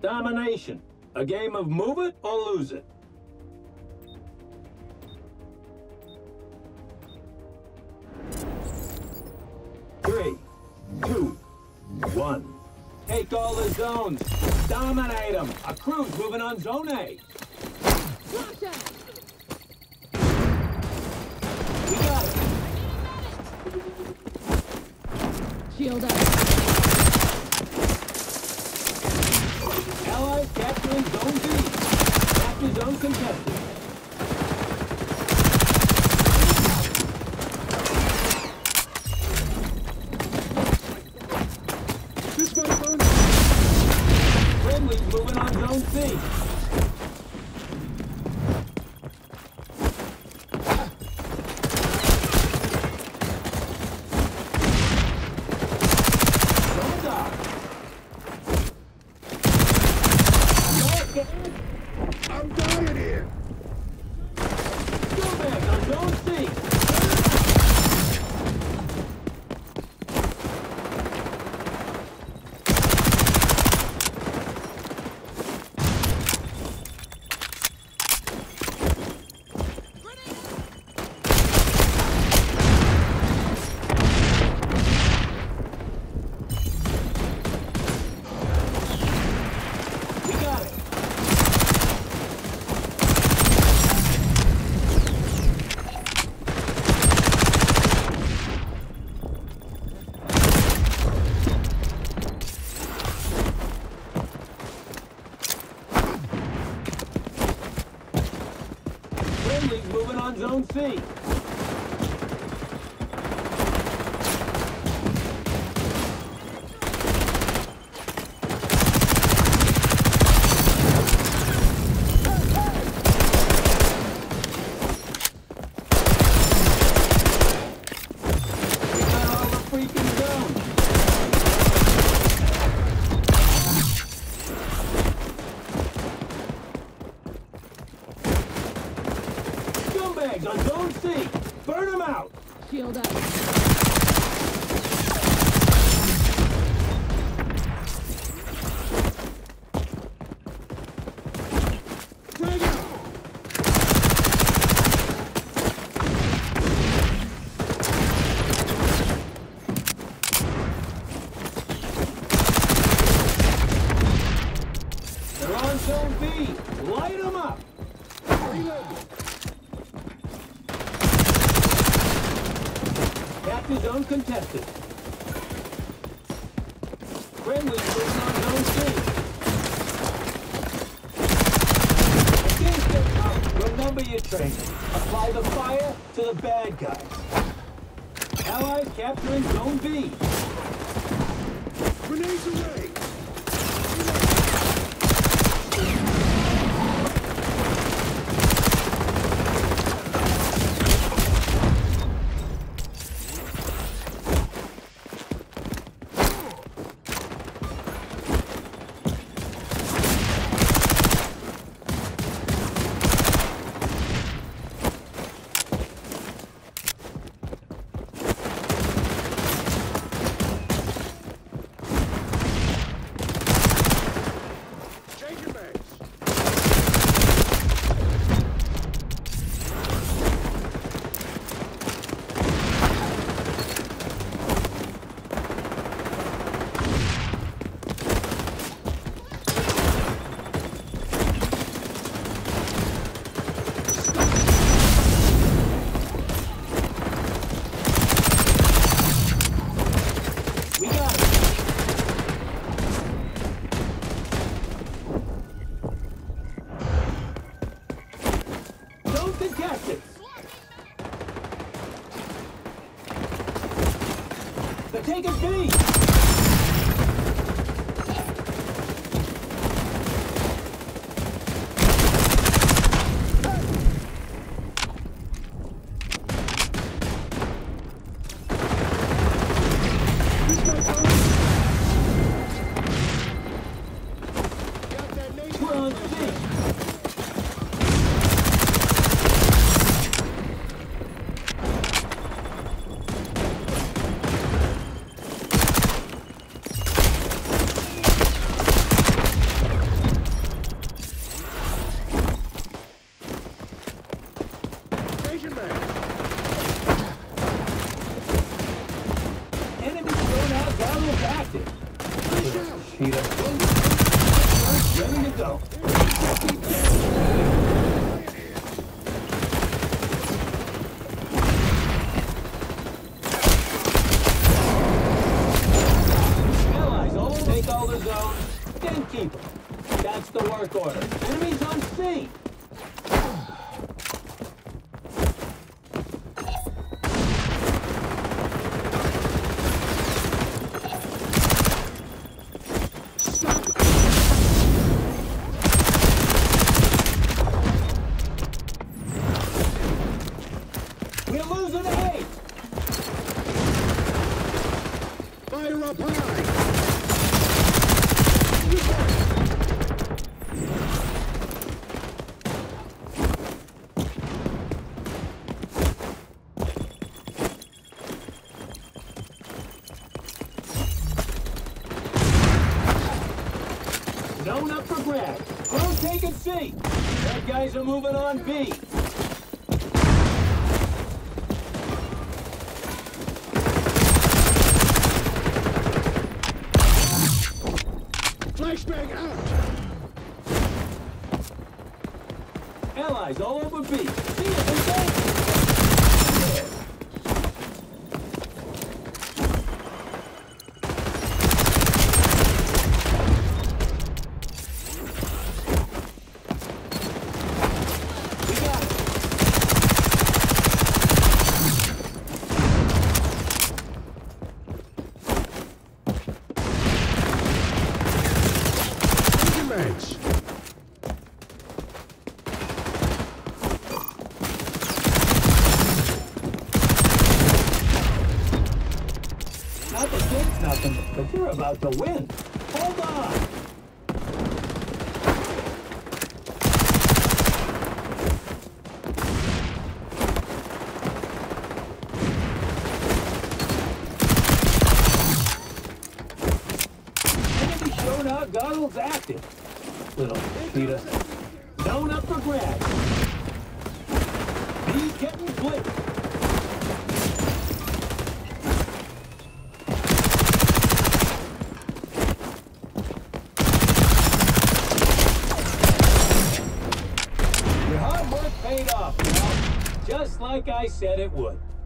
Domination. A game of move it or lose it. Three, two, one. Take all the zones. Dominate them. A crew's moving on Zone A. Gotcha! We got it. Shield up. Allies capturing Zone B. Capture zone contested. Friendly's moving on Zone C. I'm dying here! Go back on Zone C. Friendly's moving on Zone C. We got all the freaking zones. Scumbags on Zone C! Burn them out! Shield up. Drag it! They're on Zone B! Light them up! Capture zone contested. Friendly's moving on Zone C. Against the count, remember your training. Apply the fire to the bad guys. Allies capturing Zone B. Grenades away! They're taking B! We're on C! Allies all take all the zones, then keep them. That's the work order. Enemies on C. We're losing A. Fire up high! Zone up for grabs. We're taking C. Bad guys are moving on B. Flashbang out! Allies all over B. See if we can. We got it. Mates. Not to think nothing, but you're about to win. Hold on. Enemy sonar goggles active. Little cheetah. Zone up for grabs. He's getting clipped. Your hard work paid off, pal. Just like I said it would.